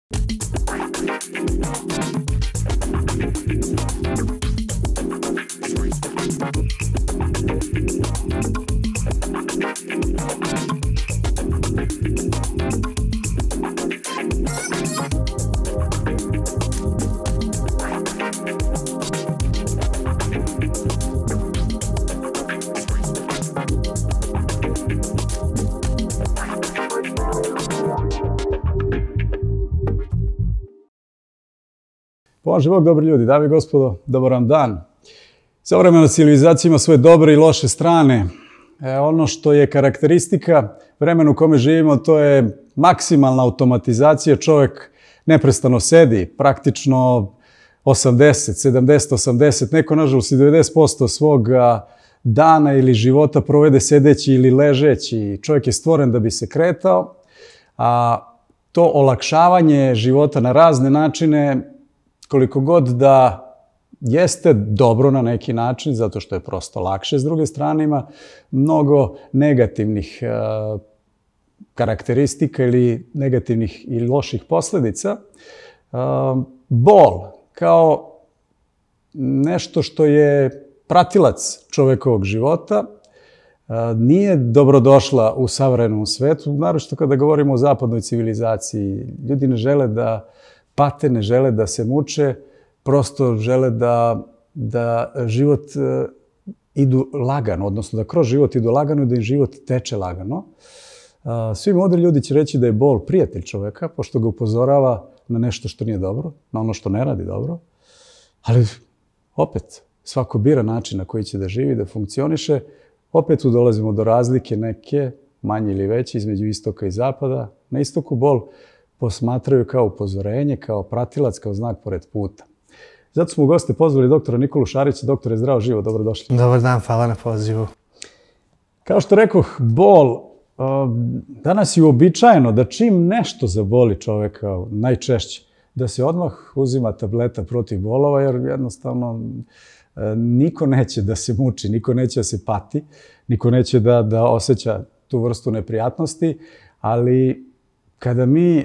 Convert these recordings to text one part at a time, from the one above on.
Bože Bog, dobri ljudi, dame i gospodo, dobar vam dan. Savremena civilizacija ima svoje dobre i loše strane. Ono što je karakteristika vremena u kome živimo, to je maksimalna automatizacija. Čovjek neprestano sedi, praktično 80, 70, 80, neko nažalost i 90% svog dana ili života provede sedeći ili ležeći. Čovjek je stvoren da bi se kretao, a to olakšavanje života na razne načine, koliko god da jeste dobro na neki način, zato što je prosto lakše, s druge strane ima mnogo negativnih karakteristika ili negativnih ili loših posljedica. Bol kao nešto što je pratilac čovjekovog života nije dobrodošla u savremenom svetu, naročito kada govorimo o zapadnoj civilizaciji. Ljudi ne žele da pate, ne žele da se muče, prosto žele da život idu lagano, odnosno da kroz život idu lagano i da im život teče lagano. Svi mudri ljudi će reći da je bol prijatelj čovjeka, pošto ga upozorava na nešto što nije dobro, na ono što ne radi dobro. Ali opet, svako bira način na koji će da živi, da funkcioniše. Opet tu dolazimo do razlike neke, manje ili veće, između istoka i zapada. Na istoku bol posmatraju kao upozorenje, kao pratilac, kao znak pored puta. Zato smo u goste pozvali doktora Nikolu Šarića. Doktore, zdravo živo, dobrodošli. Dobar dan, hvala na pozivu. Kao što rekoh, bol, danas je uobičajeno da čim nešto zaboli čoveka, najčešće, da se odmah uzima tableta protiv bolova, jer jednostavno niko neće da se muči, niko neće da se pati, niko neće da osjeća tu vrstu neprijatnosti, ali kada mi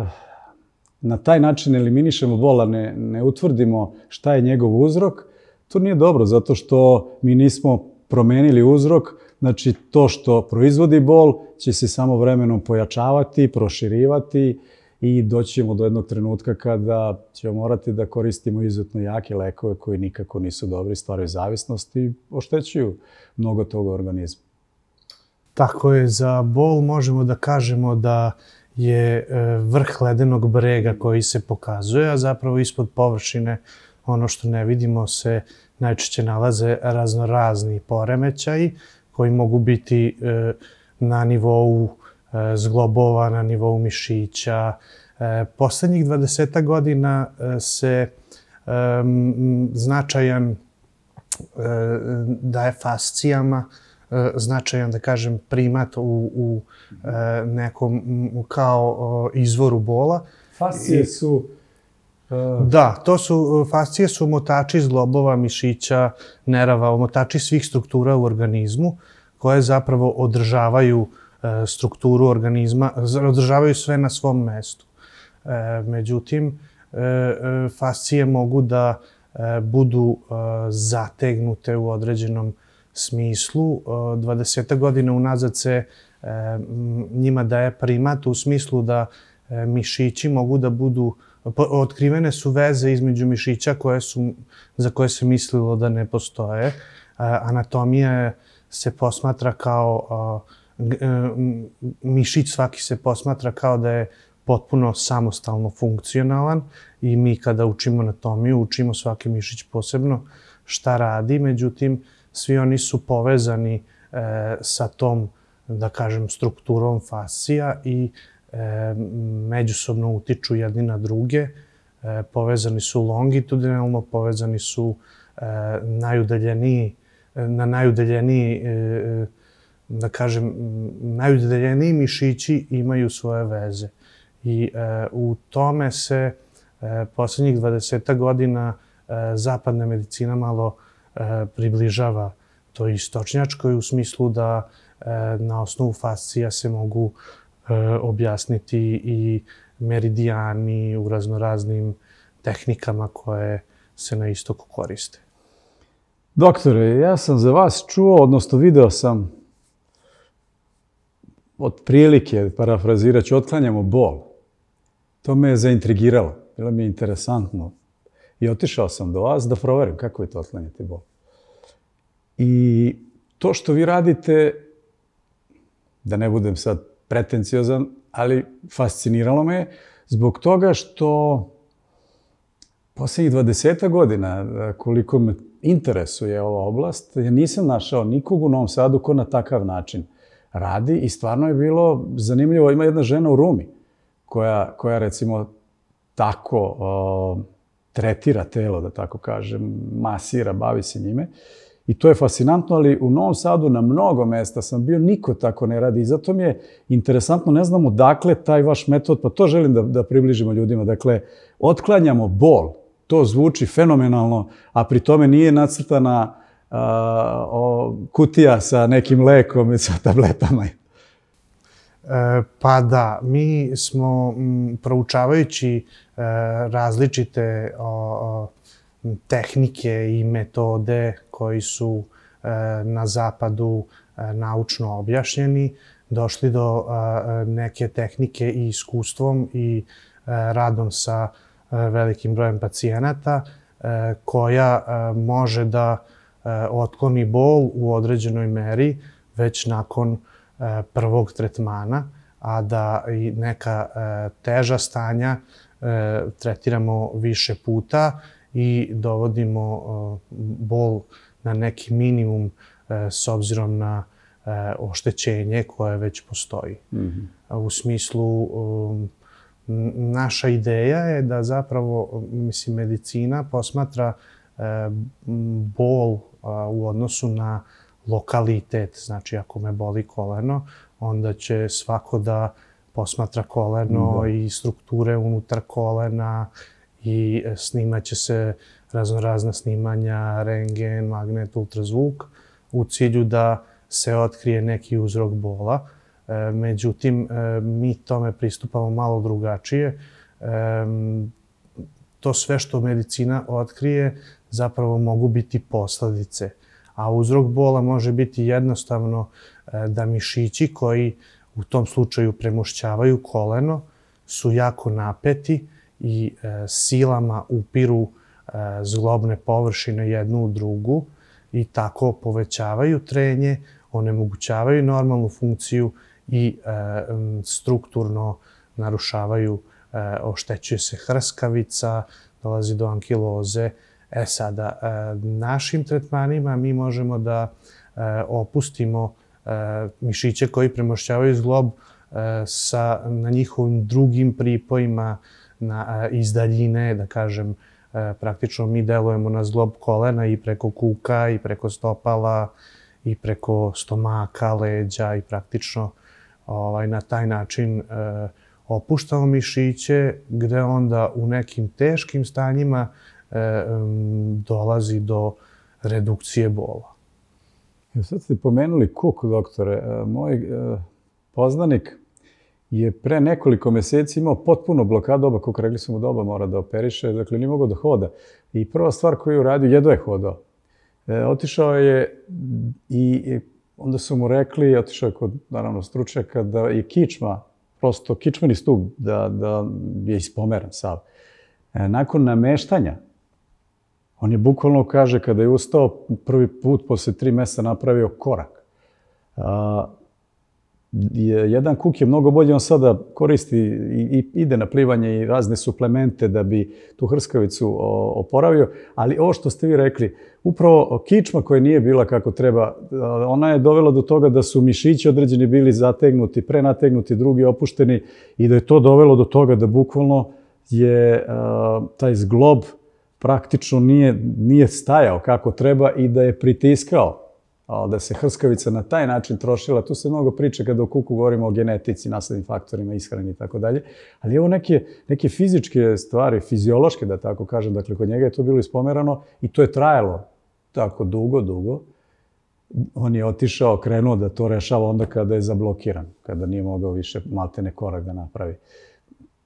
na taj način eliminišemo bol, a ne utvrdimo šta je njegov uzrok, to nije dobro, zato što mi nismo promenili uzrok. Znači, to što proizvodi bol će se samo vremenom pojačavati, proširivati i doći ćemo do jednog trenutka kada ćemo morati da koristimo izuzetno jake lekove koji nikako nisu dobri, stvaraju zavisnost i oštećuju mnogo toga u organizmu. Tako je, za bol možemo da kažemo da je vrh ledenog brega koji se pokazuje, a zapravo ispod površine, ono što ne vidimo, se najčešće nalaze raznorazni poremećaji koji mogu biti na nivou zglobova, na nivou mišića. Poslednjih 20 godina se značajan daje fascijama, značajan, da kažem, primat u nekom kao izvoru bola. Fascije su... Da, fascije su omotači zglobova, mišića, nerava, omotači svih struktura u organizmu koje zapravo održavaju strukturu organizma, održavaju sve na svom mestu. Međutim, fascije mogu da budu zategnute u određenom smislu. 20 godina unazad se njima daje primat u smislu da mišići mogu da budu, otkrivene su veze između mišića za koje se mislilo da ne postoje. Anatomija se posmatra kao, mišić svaki se posmatra kao da je potpuno samostalno funkcionalan i mi kada učimo anatomiju, učimo svaki mišić posebno šta radi, međutim, svi oni su povezani sa tom, da kažem, strukturom fascija i međusobno utiču jedni na druge. Povezani su longitudinalno, povezani su na najudaljeniji, da kažem, najudaljeniji mišići imaju svoje veze. I u tome se poslednjih 20 godina zapadna medicina malo približava toj istočnjačkoj u smislu da na osnovu fascija se mogu objasniti i meridijani u raznoraznim tehnikama koje se na istoku koriste. Doktore, ja sam za vas čuo, odnosno video sam otprilike, parafrazirat ću, otklanjamo bol. To me je zaintrigiralo, bilo mi je interesantno. I otišao sam do vas da proverim kako vi to otklanjate bol. I to što vi radite, da ne budem sad pretenciozan, ali fasciniralo me je zbog toga što posljednjih 20 godina, koliko me interesuje ova oblast, ja nisam našao nikog u Novom Sadu ko na takav način radi i stvarno je bilo zanimljivo. Ima jedna žena u Rumi koja recimo tako tretira telo, da tako kažem, masira, bavi se njime. I to je fascinantno, ali u Novom Sadu na mnogo mesta sam bio, niko tako ne radi. I zato mi je interesantno, ne znam odakle taj vaš metod, pa to želim da približimo ljudima. Dakle, otklanjamo bol. To zvuči fenomenalno, a pri tome nije nacrtana kutija sa nekim lekom i sa tabletama. Pa da, mi smo proučavajući različite tehnike i metode koji su na zapadu naučno objašnjeni, došli do neke tehnike i iskustvom i radom sa velikim brojem pacijenata koja može da otkloni bol u određenoj meri već nakon prvog tretmana, a da i neka teža stanja tretiramo više puta i dovodimo bol na neki minimum s obzirom na oštećenje koje već postoji. U smislu, naša ideja je da zapravo, mislim, medicina posmatra bol u odnosu na lokalitet. Znači, ako me boli koleno, onda će svako da posmatra koleno i strukture unutar kolena i snimaće se raznorazna snimanja, rentgen, magnet, ultrazvuk u cilju da se otkrije neki uzrok bola. Međutim, mi tome pristupamo malo drugačije. To sve što medicina otkrije zapravo mogu biti posledice. A uzrok bola može biti jednostavno da mišići koji u tom slučaju premošćavaju koleno su jako napeti i silama upiru zglobne površine jednu u drugu i tako povećavaju trenje, onemogućavaju normalnu funkciju i strukturno narušavaju, oštećuje se hrskavica, dolazi do ankiloze. Sada, našim tretmanima mi možemo da opustimo mišiće koji premošćavaju zglob na njihovim drugim pripojima iz daljine, da kažem, praktično mi delujemo na zglob kolena i preko kuka i preko stopala i preko stomaka, leđa i praktično na taj način opuštamo mišiće gde onda u nekim teškim stanjima dolazi do redukcije bola. Sad ste pomenuli kuk, doktore. Moj poznanik je pre nekoliko meseci imao potpuno blokadu oba kuka. Rekli su mu da oba mora da operiše, dakle nije mogao da hoda. I prva stvar koju je uradio, jedva je hodao. Otišao je i onda su mu rekli, otišao je kod, naravno, stručnjaka, da je kičma, prosto kičmeni stub, da je ispomeran sav. Nakon nameštanja, on je bukvalno, kaže, kada je ustao prvi put posle 3 meseca napravio korak. Jedan kuk je mnogo bolje, on sada koristi i ide na plivanje i razne suplemente da bi tu hrskavicu oporavio, ali ovo što ste vi rekli, upravo kičma koja nije bila kako treba, ona je dovela do toga da su mišići određeni bili zategnuti, prenategnuti, drugi opušteni i da je to dovelo do toga da bukvalno je taj zglob praktično nije stajao kako treba i da je pritiskao, da se hrskavica na taj način trošila. Tu se mnogo priča kada u kuku govorimo o genetici, naslednim faktorima, ishrani i tako dalje. Ali evo neke fizičke stvari, fiziološke da tako kažem, dakle kod njega je to bilo ispomerano i to je trajalo tako dugo. On je otišao, krenuo da to rešava onda kada je zablokiran, kada nije mogao više maltene korak da napravi.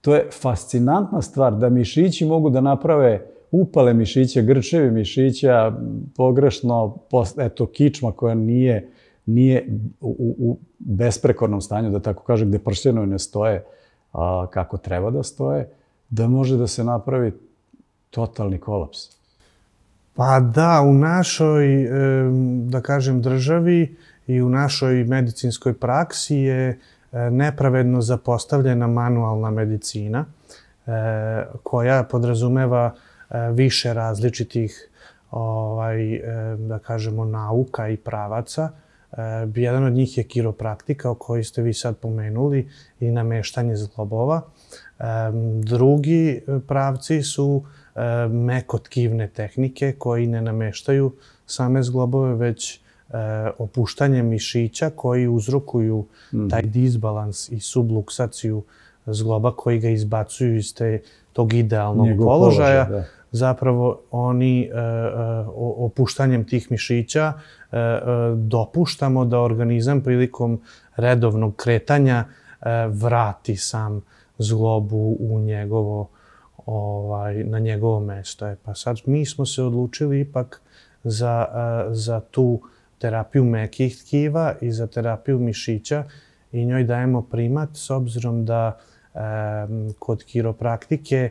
To je fascinantna stvar da mišići mogu da naprave upale mišića, grčevi mišića, pogrešno, eto, kičma koja nije u besprekornom stanju, da tako kažem, gde pršljenovi ne stoje kako treba da stoje, da može da se napravi totalni kolaps. Pa da, u našoj, da kažem, državi i u našoj medicinskoj praksi je nepravedno zapostavljena manualna medicina koja podrazumeva više različitih, da kažemo, nauka i pravaca. Jedan od njih je kiropraktika, o kojoj ste vi sad pomenuli, i nameštanje zglobova. Drugi pravci su mekotkivne tehnike koji ne nameštaju same zglobove, već opuštanje mišića koji uzrokuju taj disbalans i subluksaciju zgloba koji ga izbacuju iz tog idealnog položaja. Zapravo oni opuštanjem tih mišića dopuštamo da organizam prilikom redovnog kretanja vrati sam zglobu u na njegovo mesto. Pa sad mi smo se odlučili ipak za tu terapiju mekih tkiva i za terapiju mišića i njoj dajemo primat s obzirom da kod kiropraktike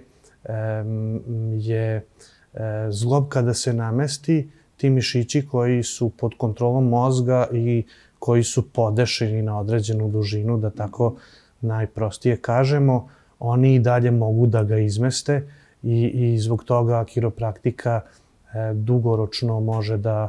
je zglob kada se namesti, ti mišići koji su pod kontrolom mozga i koji su podešeni na određenu dužinu, da tako najprostije kažemo, oni i dalje mogu da ga izmeste i zbog toga kiropraktika dugoročno može da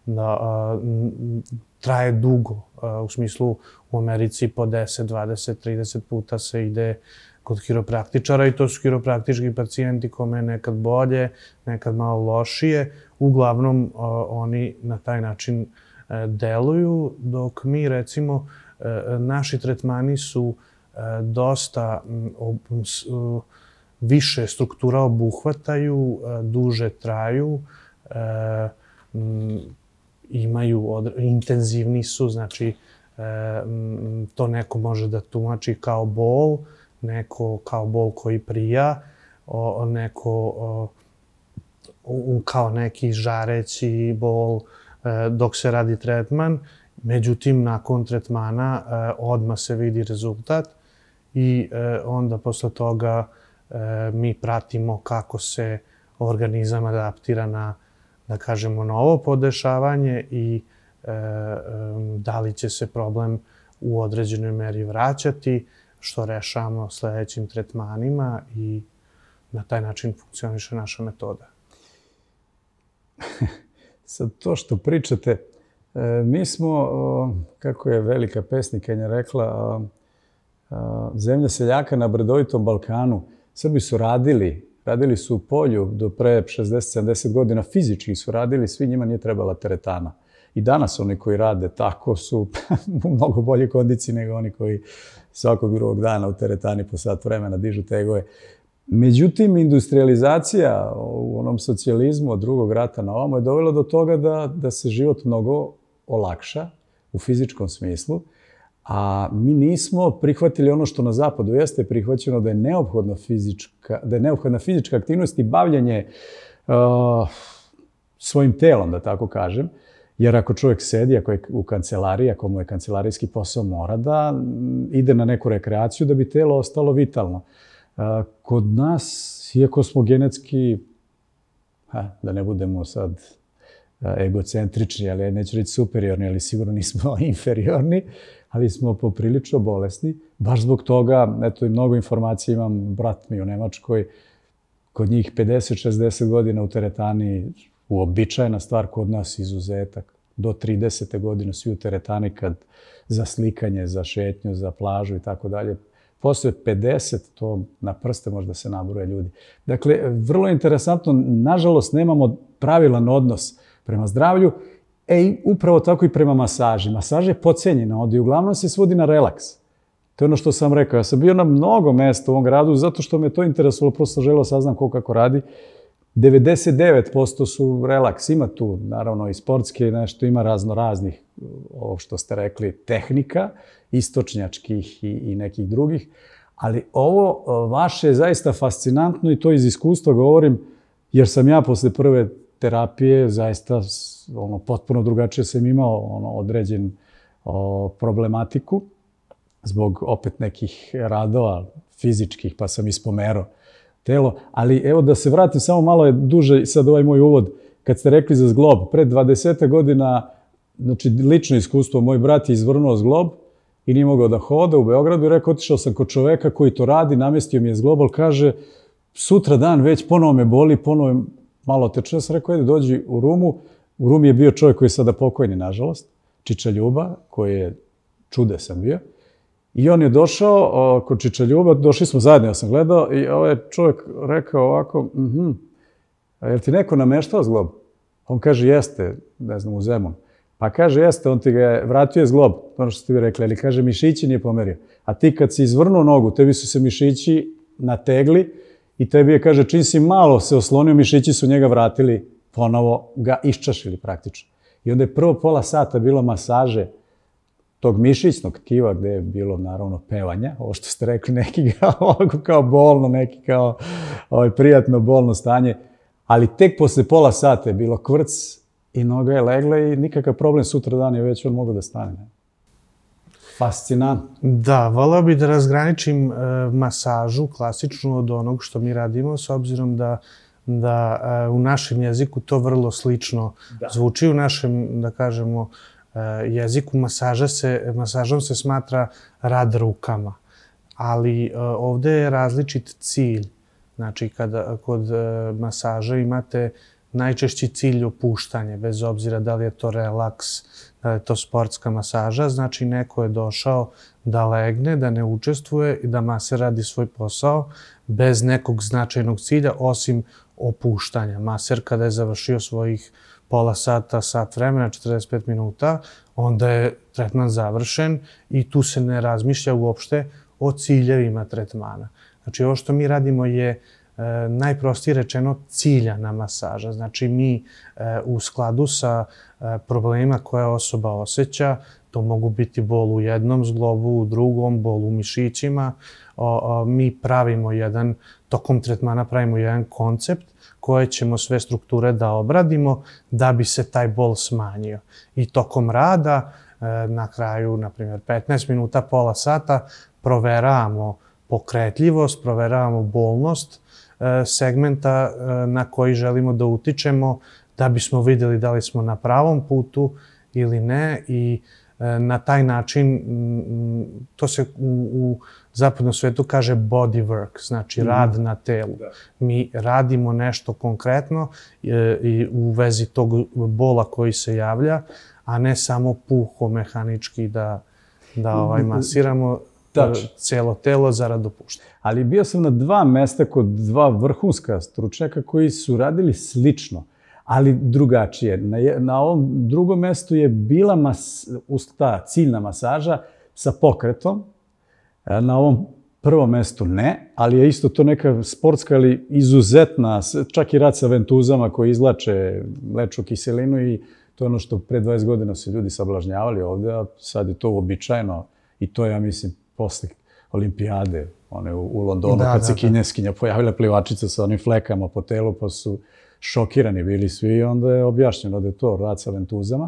traje dugo. U smislu, u Americi po 10, 20, 30 puta se ide kod kiropraktičara i to su kiropraktički pacijenti kome je nekad bolje, nekad malo lošije. Uglavnom, oni na taj način deluju, dok mi, recimo, naši tretmani su dosta više struktura obuhvataju, duže traju, intenzivni su, znači to neko može da tumači kao bol, neko kao bol koji prija, neko kao neki žareći bol dok se radi tretman. Međutim, nakon tretmana odmah se vidi rezultat i onda posle toga mi pratimo kako se organizam adaptira na, da kažemo, novo podešavanje i da li će se problem u određenoj meri vraćati, što rešavamo sledećim tretmanima i na taj način funkcioniše naša metoda. Sad to što pričate, mi smo, kako je velika pesnikinja rekla, zemlja seljaka na brdovitom Balkanu. Srbi su radili su u polju do pre 60-70 godina, fizički su radili, svi njima nije trebala teretana. I danas oni koji rade tako su u mnogo bolje kondiciji nego oni koji svakog drugog dana u teretani po sat vremena dižu tegove. Međutim, industrializacija u onom socijalizmu od drugog rata na ovamo je dovela do toga da se život mnogo olakša u fizičkom smislu, a mi nismo prihvatili ono što na zapadu jeste prihvaćeno da je neophodna fizička aktivnost i bavljanje svojim telom, da tako kažem. Jer ako čovjek sedi, ako je u kancelariji, ako mu je kancelarijski posao, mora da ide na neku rekreaciju da bi telo ostalo vitalno. Kod nas, iako smo genetski, da ne budemo sad egocentrični, ali neću reći superiorni, ali sigurno nismo inferiorni, ali smo poprilično bolesni. Baš zbog toga, eto i mnogo informacija imam, brat mi u Nemačkoj, kod njih 50-60 godina u teretani, uobičajena stvar, kod nas izuzetak. Do 30. godine svi u teretani za slikanje, za šetnju, za plažu i tako dalje. Posle 50, to na prste možda se nabroje ljudi. Dakle, vrlo interesantno, nažalost, nemamo pravilan odnos prema zdravlju, i upravo tako i prema masaži. Masaž je podcenjena ovdje i uglavnom se svodi na relaks. To je ono što sam rekao. Ja sam bio na mnogo mesta u ovom gradu zato što me to interesovalo, prosto želeo saznam kako radi. 99% su relaks. Ima tu, naravno, i sportske, nešto ima raznih, ovo što ste rekli, tehnika, istočnjačkih i nekih drugih, Ali ovo vaše je zaista fascinantno i to iz iskustva govorim, jer sam ja posle prve terapije zaista potpuno drugačije sam imao određen problematiku zbog opet nekih radova fizičkih, pa sam ispomerao telo. Ali evo da se vratim, samo malo je duže sad ovaj moj uvod. Kad ste rekli za zglob, pred 20 godina, znači lično iskustvo, moj brat je izvrnuo zglob i nije mogao da hoda u Beogradu i rekao, otišao sam kod čoveka koji to radi, namestio mi je zglob, ali kaže, sutra dan već ponovo me boli, ponovo malo teče. Ja sam rekao, ajde dođi u Rumu. U Rumi je bio čovjek koji je sada pokojni, nažalost, Čiča Ljuba, koji je čudesan bio. I on je došao kod Čiča Ljuba, došli smo zajedno, ja sam gledao, i ovaj čovjek rekao ovako, a jel ti neko nameštao zglob? On kaže, jeste, ne znam, u Zemun. Pa kaže, jeste, on ti ga je vratio zglob, ono što ste vi rekli, ali kaže, mišići nije pomerio. A ti kad si izvrnuo nogu, tebi su se mišići nategli i tebi je, kaže, čim si malo se oslonio, mišići su njega vratili, ponovo ga iščašili praktično. I onda je prvo pola sata bilo masaže tog mišićnog tkiva gde je bilo naravno pevanja, ovo što ste rekli, neki kao bolno, neki kao prijatno bolno stanje, ali tek posle pola sata je bilo kvrc i noga je legla i nikakav problem, sutra dan je već on mogao da stane. Fascinantno. Da, voleo bih da razgraničim masažu klasičnu od onog što mi radimo, s obzirom da u našem jeziku to vrlo slično zvuči. U našem, da kažemo, jeziku masažom se smatra rad rukama, ali ovde je različit cilj. Znači, kod masaža imate najčešći cilj opuštanje, bez obzira da li je to relaks, da li je to sportska masaža. Znači, neko je došao da legne, da ne učestvuje i da maser radi svoj posao bez nekog značajnog cilja, osim opuštanja. Maser kada je završio svojih pola sata, sat vremena, 45 minuta, onda je tretman završen i tu se ne razmišlja uopšte o ciljevima tretmana. Znači, ovo što mi radimo je najprostije rečeno ciljana masaža. Znači, mi u skladu sa problemima koje osoba osjeća, to mogu biti bol u jednom zglobu, u drugom, bol u mišićima, mi pravimo tokom tretmana pravimo jedan koncept koje ćemo sve strukture da obradimo da bi se taj bol smanjio. I tokom rada, na kraju, na primjer, 15 minuta, pola sata, proveravamo pokretljivost, proveravamo bolnost segmenta na koji želimo da utičemo, da bismo vidjeli da li smo na pravom putu ili ne, i na taj način, to se u zapadnom svetu kaže body work, znači rad na telu. Mi radimo nešto konkretno i u vezi tog bola koji se javlja, a ne samo puho mehanički da masiramo cijelo telo zarad opuštanja. Ali bio sam na 2 mesta kod 2 vrhunska stručnjaka koji su radili slično, ali drugačije. Na ovom drugom mestu je bila ta ciljna masaža sa pokretom, na ovom prvom mestu ne, ali je isto to neka sportska, ali izuzetna, čak i rad sa ventuzama koji leču kiselinu, i to je ono što pre 20 godina su ljudi sablažnjavali ovde, a sad je to uobičajeno i to je, ja mislim, posle olimpijade, one u Londonu, kad se kineskinja pojavila plivačica sa onim flekama po telu, pa su šokirani bili svi i onda je objašnjeno da je to rad sa ventuzama.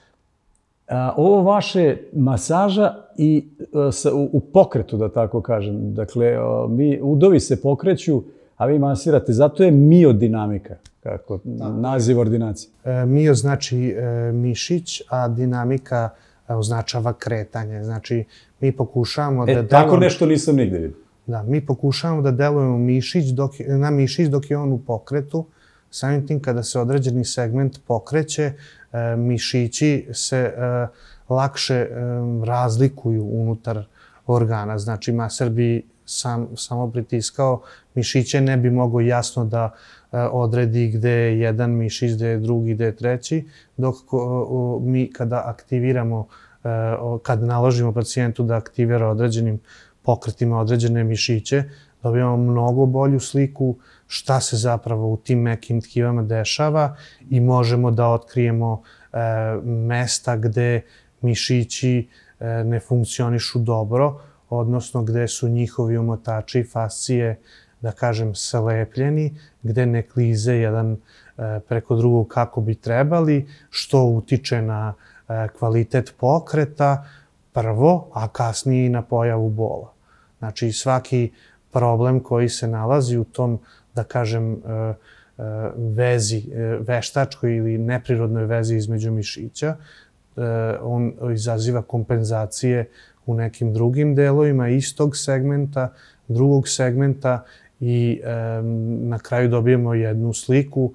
Ovo vaše masaža i u pokretu, da tako kažem, dakle, udovi se pokreću, a vi masirate, zato je miodinamika, kako naziv ordinacije. Mio znači mišić, a dinamika označava kretanje. Znači, mi pokušavamo da delujemo... Tako nešto nisam nigde vidio. Da, mi pokušavamo da delujemo na mišić dok je on u pokretu. Samim tim, kada se određeni segment pokreće, mišići se lakše razlikuju unutar organa. Znači, maser bi samo pritiskao mišiće, ne bi mogao jasno da odredi gde je jedan mišić, gde je drugi, gde je treći, dok mi kada aktiviramo, kada naložimo pacijentu da aktivira određenim pokretima određene mišiće, dobijamo mnogo bolju sliku šta se zapravo u tim mekim tkivama dešava i možemo da otkrijemo mesta gde mišići ne funkcionišu dobro, odnosno gde su njihovi omotači i fascije, da kažem, salepljeni, gde ne klize jedan preko drugog kako bi trebali, što utiče na kvalitet pokreta prvo, a kasnije i na pojavu bola. Znači, svaki problem koji se nalazi u tom, da kažem, vezi, veštačkoj ili neprirodnoj vezi između mišića, on izaziva kompenzacije u nekim drugim delovima istog segmenta, drugog segmenta i na kraju dobijemo jednu sliku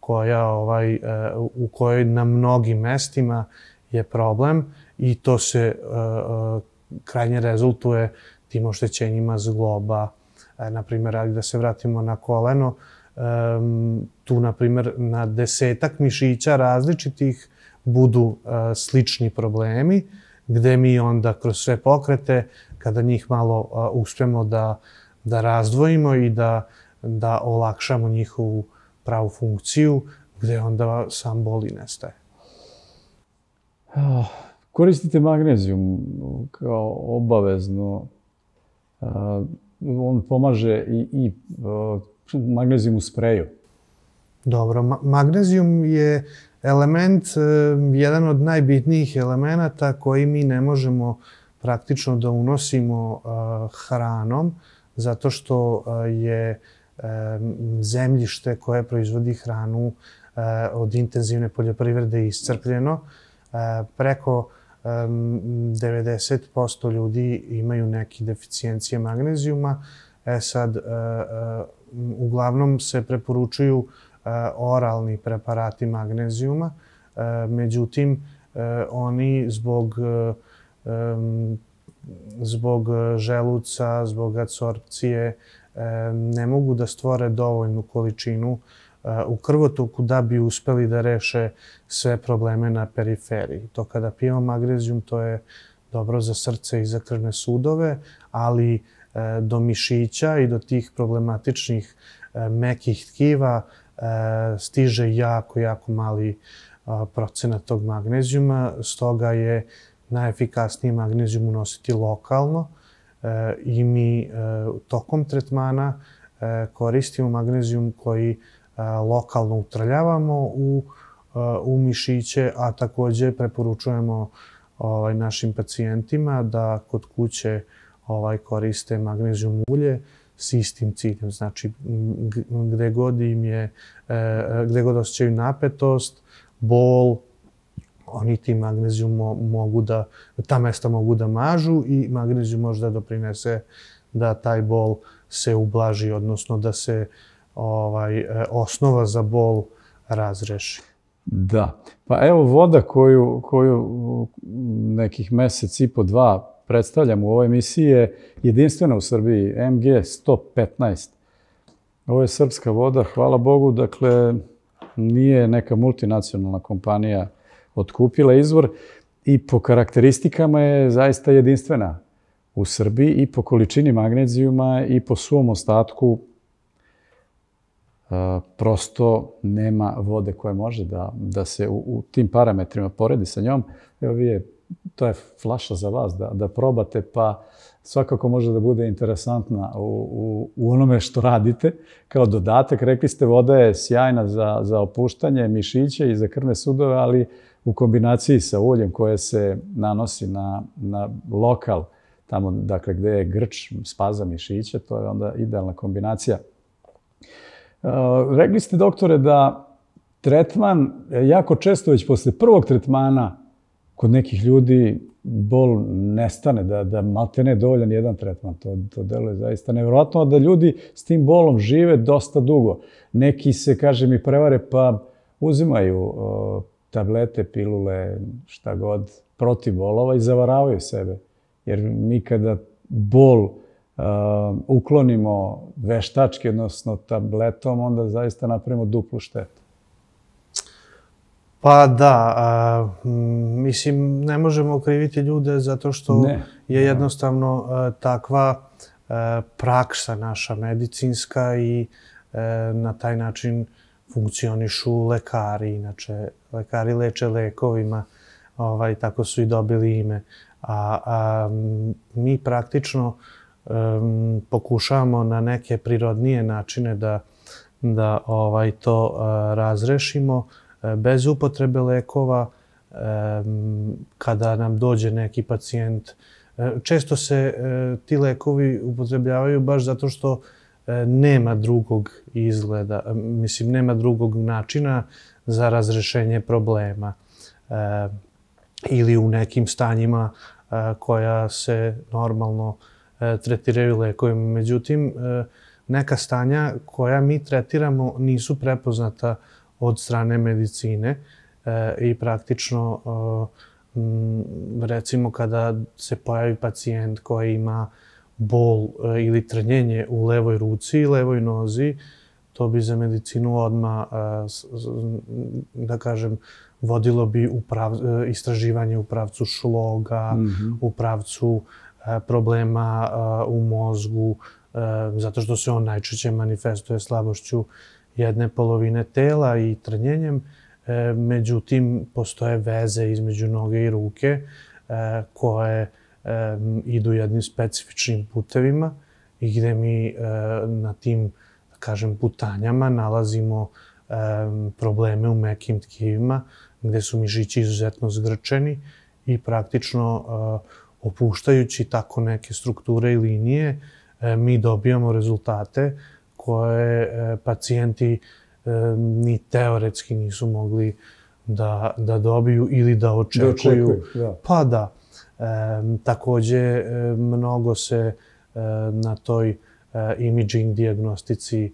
u kojoj na mnogim mestima je problem i to se krajnje rezultuje tim oštećenjima zgloba. Naprimjer, da se vratimo na koleno, tu, naprimjer, na 10-ak mišića različitih budu slični problemi, gde mi onda kroz sve pokrete, kada njih malo uspemo da razdvojimo i da olakšamo njihovu pravu funkciju, gde onda sam bol i nestaje. Koristite magnezijum kao obavezno. On pomaže i magnezijum u spreju. Dobro, magnezijum je element, jedan od najbitnijih elemenata koji mi ne možemo praktično da unosimo hranom, zato što je zemljište koje proizvodi hranu od intenzivne poljoprivrede iscrpljeno. Preko 90% ljudi imaju neke deficijencije magnezijuma. Sad, uglavnom se preporučuju oralni preparati magnezijuma, međutim, oni zbog želuca, zbog apsorpcije ne mogu da stvore dovoljnu količinu u krvotoku da bi uspeli da reše sve probleme na periferiji. To kada pijemo magnezijum, to je dobro za srce i za krvne sudove, ali do mišića i do tih problematičnih mekih tkiva stiže jako, jako mali procenat tog magnezijuma, stoga je najefikasnije magnezijum unositi lokalno i mi tokom tretmana koristimo magnezijum koji lokalno utrljavamo u mišiće, a takođe preporučujemo našim pacijentima da kod kuće koriste magnezijum ulje s istim ciljem. Znači, gde god osjećaju napetost, bol, oni tim magnezijum ta mesta mogu da mažu i magnezijum može da doprinese da taj bol se ublaži, odnosno da se osnova za bol razreši. Da. Pa evo voda koju nekih mesec i po, dva predstavljam u ovoj emisiji je jedinstvena u Srbiji, MG 115. Ovo je srpska voda, hvala Bogu, dakle nije neka multinacionalna kompanija otkupila izvor i po karakteristikama je zaista jedinstvena u Srbiji i po količini magnezijuma i po svom ostatku. Prosto nema vode koja može da se u tim parametrima poredi sa njom. Evo to je flaša za vas da probate, pa svakako može da bude interesantna u onome što radite. Kao dodatak, rekli ste, voda je sjajna za opuštanje mišića i za krvne sudove, ali u kombinaciji sa uljem koje se nanosi na lokal, tamo dakle gde je grč, spaza mišića, to je onda idealna kombinacija. Rekli ste, doktore, da tretman, jako često već posle prvog tretmana kod nekih ljudi bol nestane, da maltene dovoljan jedan tretman. To deluje zaista nevjerojatno, da ljudi s tim bolom žive dosta dugo. Neki se, kaže mi, prevare pa uzimaju tablete, pilule, šta god, protiv bolova i zavaravaju sebe. Jer mi kada bol uklonimo veštački, odnosno tabletom, onda zaista napravimo duplu štetu. Pa da, mislim, ne možemo okriviti ljude zato što je jednostavno takva praksa naša medicinska i na taj način funkcionišu lekari. Inače, lekari leče lekovima, tako su i dobili ime. A mi praktično pokušavamo na neke prirodnije načine da to razrešimo bez upotrebe lekova. Kada nam dođe neki pacijent, često se ti lekovi upotrebljavaju baš zato što nema drugog izgleda, mislim, nema drugog načina za razrešenje problema ili u nekim stanjima koja se normalno tretiraju lekovima. Međutim, neka stanja koja mi tretiramo nisu prepoznata od strane medicine i praktično, recimo, kada se pojavi pacijent koji ima bol ili trnjenje u levoj ruci i levoj nozi, to bi za medicinu odmah, da kažem, vodilo bi istraživanje u pravcu šloga, u pravcu problema u mozgu, zato što se on najčešće manifestuje slabošću jedne polovine tela i trnjenjem. Međutim, postoje veze između noge i ruke koje idu jednim specifičnim putevima i gde mi na tim, da kažem, putanjama nalazimo probleme u mekim tkivima, gde su mišići izuzetno zgrčeni i praktično opuštajući tako neke strukture i linije, mi dobijamo rezultate koje pacijenti ni teoretski nisu mogli da dobiju ili da očekuju. Pa da. Takođe, mnogo se na toj imaging dijagnostici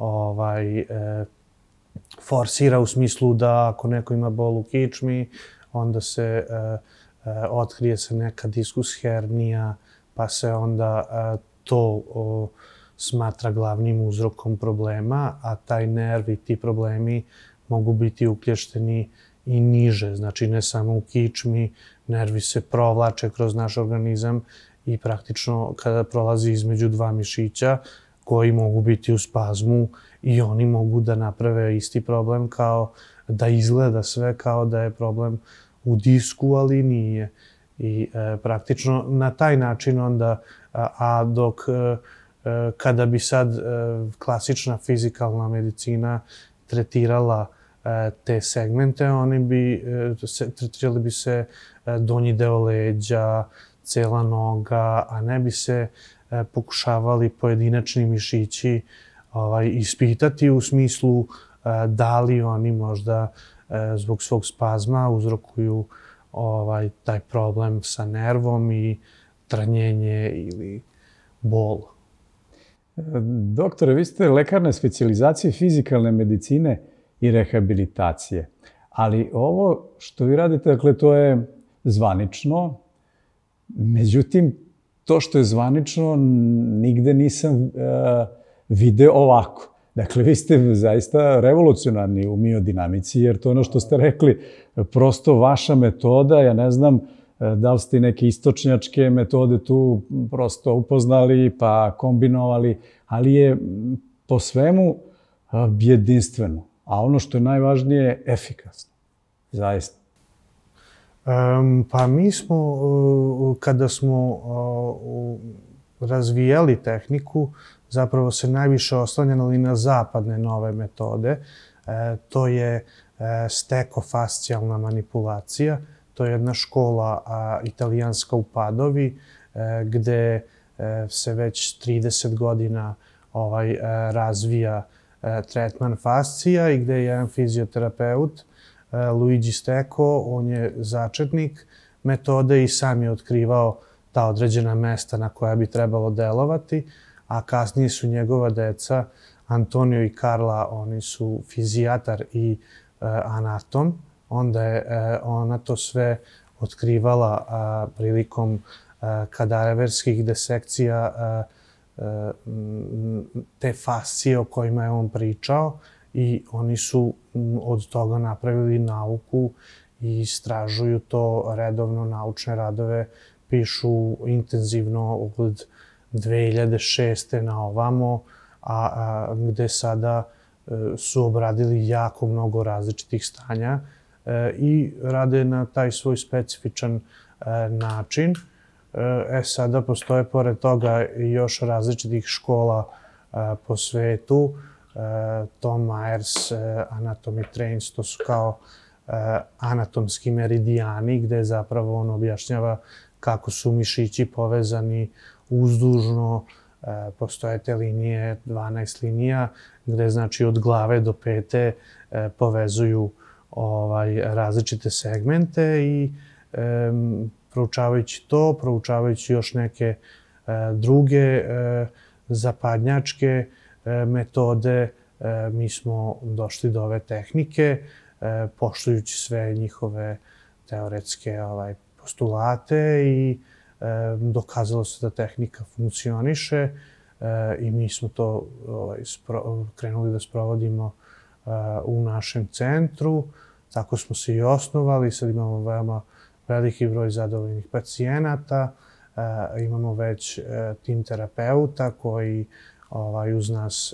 forsira u smislu da ako neko ima bol u kičmi, onda se otkrije se neka diskus hernija, pa se onda to smatra glavnim uzrokom problema, a taj nerv i ti problemi mogu biti uklješteni i niže, znači ne samo u kičmi, nervi se provlače kroz naš organizam i praktično kada prolazi između dva mišića koji mogu biti u spazmu i oni mogu da naprave isti problem kao da izgleda sve kao da je problem u disku, ali nije. I praktično na taj način onda, a dok kada bi sad klasična fizikalna medicina tretirala te segmente, tretirali bi se donji deo leđa, cela noga, a ne bi se pokušavali pojedinačni mišići ispitati u smislu da li oni možda zbog svog spazma uzrokuju taj problem sa nervom i trnjenje ili bol. Doktore, vi ste lekarne specijalizacije fizikalne medicine i rehabilitacije. Ali ovo što vi radite, dakle, to je zvanično. Međutim, to što je zvanično, nigde nisam video ovako. Dakle, vi ste zaista revolucionarni u miodinamici, jer to je ono što ste rekli, prosto vaša metoda, ja ne znam da li ste neke istočnjačke metode tu prosto upoznali pa kombinovali, ali je po svemu jedinstveno. A ono što je najvažnije, efikasno. Zaista. Pa mi smo, kada smo razvijali tehniku, zapravo se najviše oslanjali na zapadne nove metode. To je stekofascijalna manipulacija. To je jedna škola italijanska u Padovi, gde se već 30 godina razvija tretman fascija i gde je jedan fizioterapeut, Luigi Stecco, on je začetnik metode i sam je otkrivao ta određena mesta na koja bi trebalo delovati, a kasnije su njegova deca, Antonio i Carla, oni su fizijatar i anatom. Onda je ona to sve otkrivala prilikom kadaverskih desekcija te fascije o kojima je on pričao i oni su od toga napravili nauku i istražuju to redovno, naučne radove pišu intenzivno od 2006. na ovamo, a gde sada su obradili jako mnogo različitih stanja. i rade na taj svoj specifičan način. Sada postoje pored toga još različitih škola po svetu. Tom Myers Anatomy Trains, to su kao anatomski meridijani gde zapravo on objašnjava kako su mišići povezani uzdužno. Postoje te linije, 12 linija, gde znači od glave do pete povezuju različite segmente i proučavajući to, proučavajući još neke druge zapadnjačke metode, mi smo došli do ove tehnike, poštujući sve njihove teoretske postulate i dokazalo se da tehnika funkcioniše i mi smo to krenuli da sprovodimo u našem centru. Tako smo se i osnovali, sad imamo veoma veliki broj zadovoljnih pacijenata, imamo već tim terapeuta koji uz nas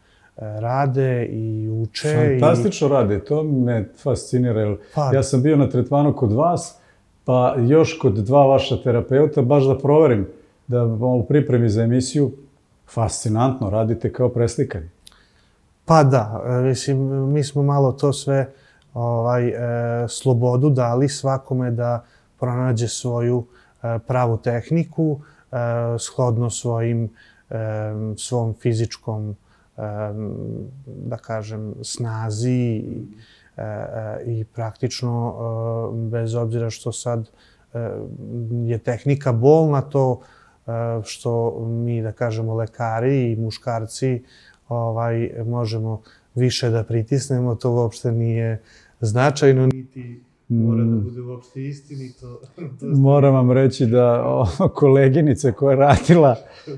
rade i uče. Fantastično rade, to me fascinira. Ja sam bio na tretmanu kod vas, pa još kod dva vaša terapeuta, baš da proverim, da u pripremi za emisiju, fascinantno, radite kao preslikanje. Pa da, mislim, mi smo malo to sve slobodu dali svakome da pronađe svoju pravu tehniku, shodno svom fizičkom, da kažem, snazi i praktično, bez obzira što sad je tehnika bolna, to što mi, da kažemo, lekari i muškarci možemo više da pritisnemo, to uopšte nije značajno, niti mora da bude uopšte istinito. Moram vam reći da koleginica koja je radila,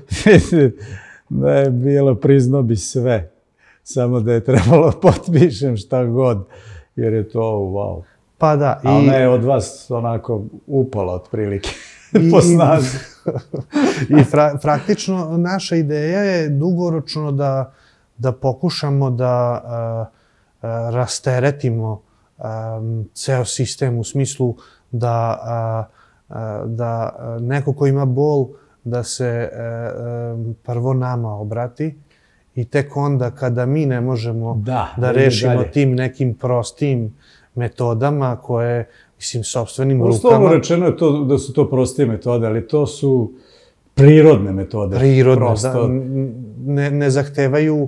da je bilo, priznao bi sve, samo da je trebalo potpišem šta god, jer je to wow. Pa da. A ona je od vas onako upala otprilike po snazi. I praktično naša ideja je dugoročno da pokušamo da rasteretimo ceo sistem u smislu da neko ko ima bol da se prvo nama obrati i tek onda kada mi ne možemo da rešimo tim nekim prostim metodama koje, mislim, sopstvenim rukama... Uslovno rečeno je da su to prostije metode, ali to su prirodne metode. Prirodne, da. Ne zahtevaju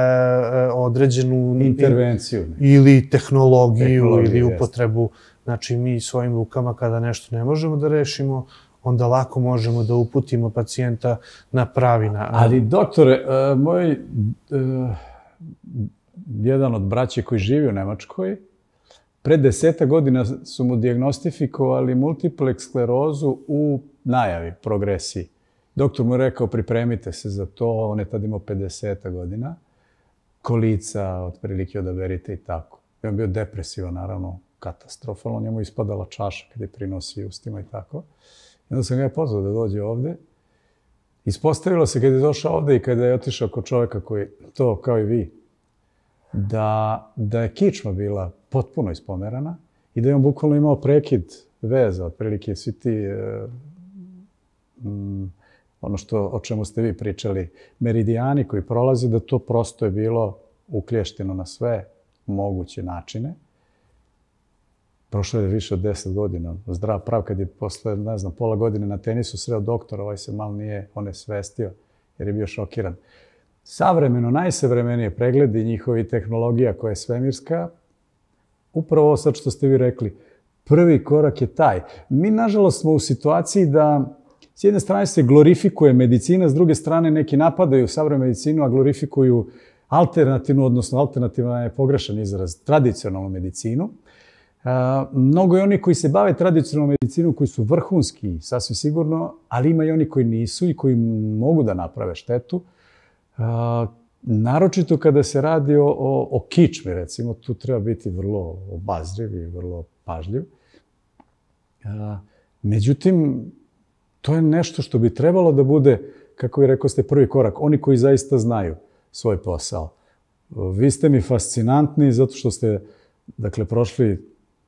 određenu... intervenciju. Ili tehnologiju, ili upotrebu. Znači, mi svojim rukama kada nešto ne možemo da rešimo, onda lako možemo da uputimo pacijenta na pravi način. Ali, doktore, moj jedan od braće koji živi u Nemačkoj, pre 10 godina su mu dijagnostifikovali multiple sklerozu u najavi, progresiji. Doktor mu je rekao, pripremite se za to, on je tad imao 50 godina, kolica, otprilike odaberite i tako. I on bio depresivan, naravno, katastrofalno, njemu ispadala čaša kada je prinosi ustima i tako. I onda sam ga je pozvao da dođe ovde. Ispostavilo se kada je došao ovde i kada je otišao kod čoveka koji, to kao i vi, da je kičma bila potpuno ispomerana i da je on bukvalno imao prekid veza, otprilike svi ti, ono o čemu ste vi pričali, meridijani koji prolaze, da to prosto je bilo uklješteno na sve moguće načine. Prošlo je više od 10 godina, zdrav prav, kad je posle, ne znam, pola godine na tenisu sreo doktor, ovaj se malo nije onesvestio jer je bio šokiran. Savremeno, najsavremenije pregledi njihovi tehnologija koja je svemirska, upravo ovo sad što ste vi rekli, prvi korak je taj. Mi, nažalost, smo u situaciji da s jedne strane se glorifikuje medicina, s druge strane neki napadaju savremenu medicinu, a glorifikuju alternativnu, odnosno alternativna je pogrešan izraz, tradicionalnu medicinu. Mnogo je oni koji se bave tradicionalnom medicinom, koji su vrhunski, sasvim sigurno, ali ima i oni koji nisu i koji mogu da naprave štetu. Naročito kada se radi o kičmi, recimo, tu treba biti vrlo obazriv i vrlo pažljiv. Međutim, to je nešto što bi trebalo da bude, kako vi rekao ste, prvi korak. Oni koji zaista znaju svoj posao. Vi ste mi fascinantni zato što ste, dakle, prošli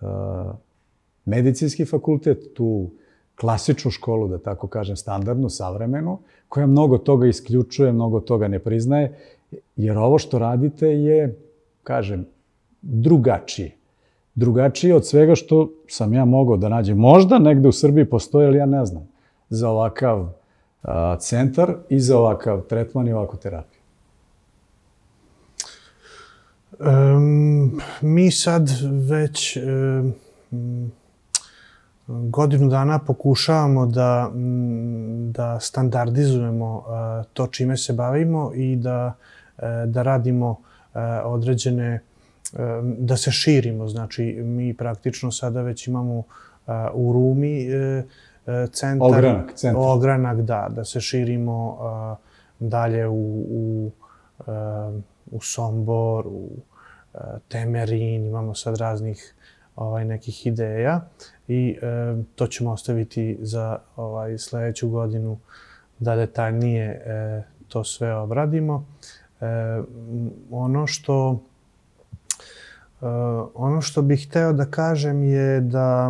medicinski fakultet, tu klasičnu školu, da tako kažem, standardnu, savremenu, koja mnogo toga isključuje, mnogo toga ne priznaje, jer ovo što radite je, kažem, drugačije. Drugačije od svega što sam ja mogao da nađem. Možda negde u Srbiji postoji, ali ja ne znam, za ovakav centar i za ovakav tretman i ovakvu terapiju. Mi sad već godinu dana pokušavamo da standardizujemo to čime se bavimo i da radimo određene, da se širimo. Znači, mi praktično sada već imamo u Rumi centar. Ogranak, da se širimo dalje u Sombor, u Temerin, imamo sad raznih nekih ideja i to ćemo ostaviti za sledeću godinu da detaljnije to sve obradimo. Ono što bih hteo da kažem je da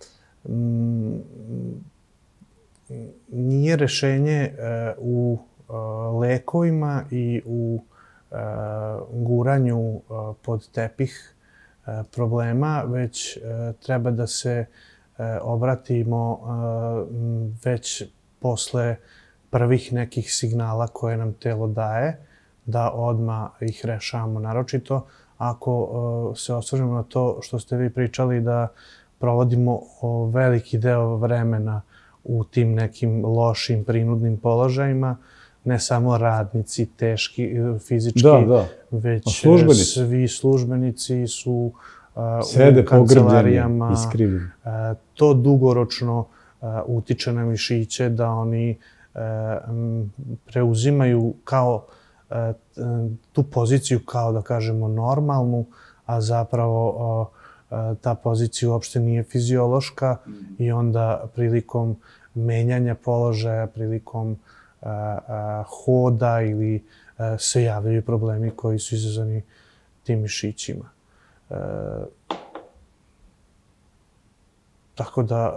nije rešenje u lekovima i u guranju pod tepih problema, već treba da se obratimo već posle prvih nekih signala koje nam telo daje, da odmah ih rešavamo. Naročito ako se osvrnemo na to što ste vi pričali, da provodimo veliki deo vremena u tim nekim lošim, prinudnim položajima, ne samo radnici, teški, fizički, već svi službenici su u kancelarijama. To dugoročno utiče na mišiće, da oni preuzimaju kao tu poziciju kao, da kažemo, normalnu, a zapravo ta pozicija uopšte nije fiziološka i onda prilikom menjanja položaja, prilikom hoda ili se javljaju problemi koji su izazvani tim mišićima. Tako da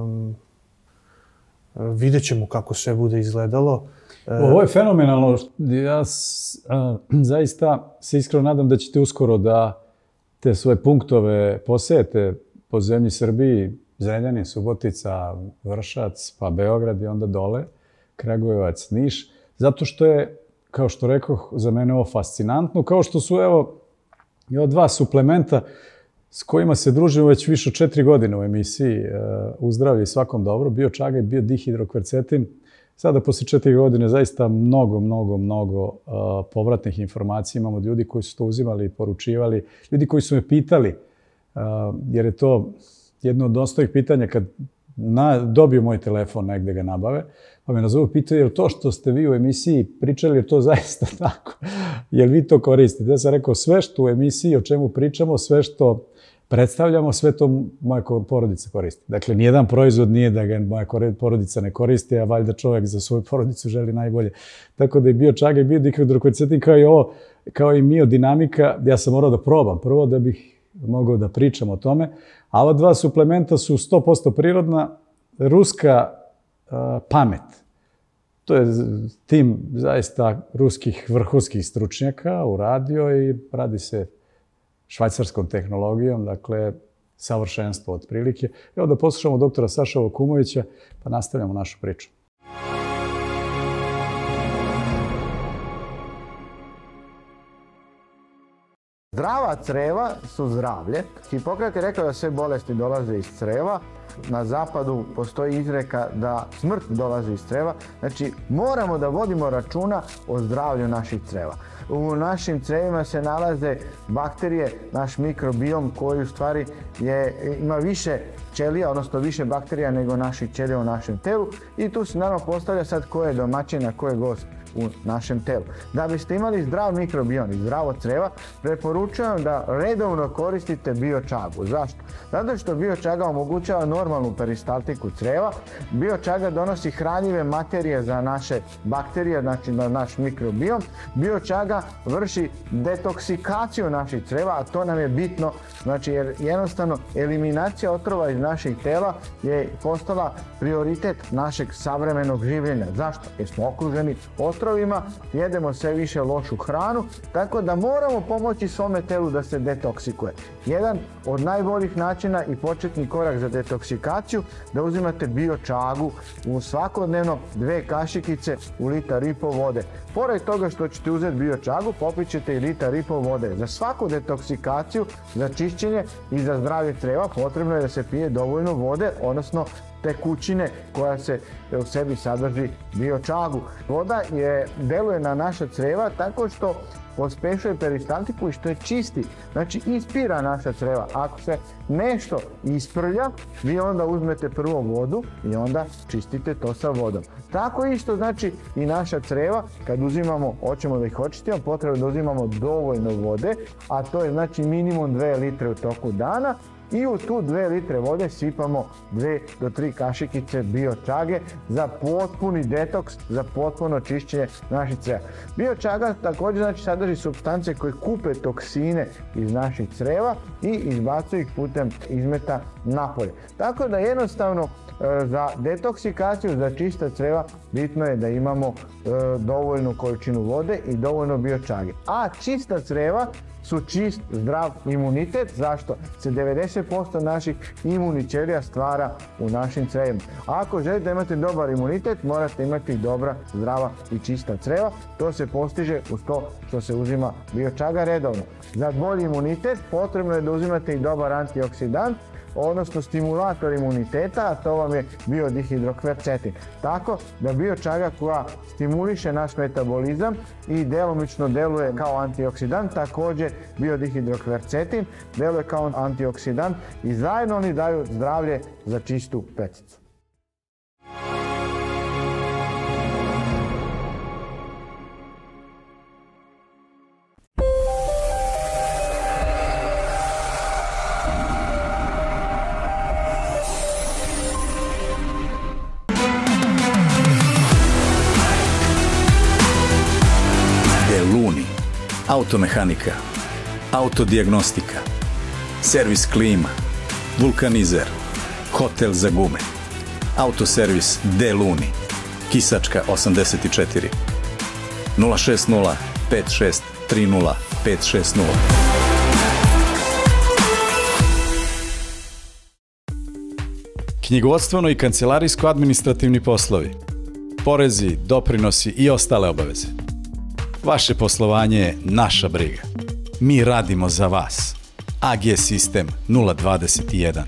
vidjet ćemo kako sve bude izgledalo. Ovo je fenomenalno. Ja zaista se iskreno nadam da ćete uskoro da te svoje punktove posejete po zemlji Srbiji, Zrenjanin, Subotica, Vršac, pa Beograd i onda dole, Kragujevac, Niš, zato što je, kao što rekoh, za mene ovo fascinantno, kao što su, evo, i od dva suplementa s kojima se družimo već više od 4 godine u emisiji U zdravlje i svakom dobro, bio čagaj, bio dihidrokvercetin. Sada, posle 4 godine, zaista mnogo povratnih informacija imamo od ljudi koji su to uzimali i poručivali, ljudi koji su me pitali, jer je to jedno od osnovnih pitanja kad dobiju moj telefon, negde ga nabave, pa me nazovu, pitaju, je li to što ste vi u emisiji pričali, je to zaista tako? Jel vi to koristite? Ja sam rekao, sve što u emisiji, o čemu pričamo, sve što predstavljamo, sve to moja porodica koristi. Dakle, nijedan proizvod nije da ga moja porodica ne koristi, a valjda čovjek za svoju porodicu želi najbolje. Tako da je bio čagaj, bio dihidrokvercetin, kao i miodinamika, ja sam morao da probam prvo da bih mogao da pričam o tome. A ova dva suplementa su 100% prirodna, ruska pamet. To je tim zaista ruskih vrhunskih stručnjaka uradio i radi se švajcarskom tehnologijom, dakle, savršenstvo otprilike. Evo da poslušamo doktora Saša Vokumovića, pa nastavljamo našu priču. Zdrava creva su zdravlje. Hipokrat je rekao da sve bolesti dolaze iz creva. Na zapadu postoji izreka da smrt dolazi iz creva. Znači, moramo da vodimo računa o zdravlju naših creva. U našim crevima se nalaze bakterije, naš mikrobiom koji u stvari ima više ćelija, odnosno više bakterija nego naših ćelija u našem telu. I tu se naravno postavlja sad ko je domaćin, a ko je gost u našem telu. Da biste imali zdrav mikrobiom i zdravo crevo, preporučujem da redovno koristite biočagu. Zašto? Zato što biočaga omogućava normalnu peristaltiku creva, biočaga donosi hranjive materije za naše bakterije, znači na naš mikrobiom, biočaga vrši detoksikaciju naših creva, a to nam je bitno, znači jer jednostavno eliminacija otrova iz naših tela je postala prioritet našeg savremenog življenja. Zašto? Jer smo okruženi otrovima, jedemo sve više lošu hranu, tako da moramo pomoći svome telu da se detoksikuje. Jedan od najboljih načina i početni korak za detoksikaciju da uzimate biočagu u svakodnevno 2 kašikice u 1,5 litara vode. Pored toga što ćete uzeti biočagu, popit ćete i 1,5 litara vode. Za svaku detoksikaciju, za čišćenje i za zdravlje creva potrebno je da se pije dovoljno vode, odnosno tekućine koja se u sebi sadrži biočagu. Voda deluje na naša creva tako što pospešuje peristaltiku i što je čisti, znači ispira naša creva. Ako se nešto isprlja, vi onda uzmete prvo vodu i onda čistite to sa vodom. Tako isto znači i naša creva, kad uzimamo, hoćemo da ih očistimo, potrebno da uzimamo dovoljno vode, a to je znači minimum 2 litre u toku dana. I u tu 2 litre vode sipamo 2 do 3 kašikice biočage za potpuni detoks, za potpuno čišćenje naših creva. Biočaga također znači sadrži supstance koje kupe toksine iz naših creva i izbacuju ih putem izmeta napolje. Tako da jednostavno za detoksikaciju, za čista creva bitno je da imamo dovoljnu količinu vode i dovoljno biočage. A čista creva su čist, zdrav imunitet. Zašto? Se 90% naših imunih ćelija stvara u našim crevima. A ako želite imati dobar imunitet, morate imati dobra, zdrava i čista creva. To se postiže uz to što se uzima biočaga redovno. Za bolji imunitet potrebno je da uzimate i dobar antioksidant, odnosno stimulator imuniteta, a to vam je biodihidrokvercetin. Tako da biočaga koja stimuliše naš metabolizam i djelomično deluje kao antioksidant, također biodihidrokvercetin deluje kao antioksidant i zajedno oni daju zdravlje za čistu pecicu. Automehanika, autodiagnostika, servis klima, vulkanizer, hotel za gume, autoservis De Luni, Kisačka 84, 060 56 30 560. Knjigovodstveno i kancelarijsko-administrativni poslovi, porezi, doprinosi i ostale obaveze. Vaše poslovanje je naša briga. Mi radimo za vas. AG Sistem 021.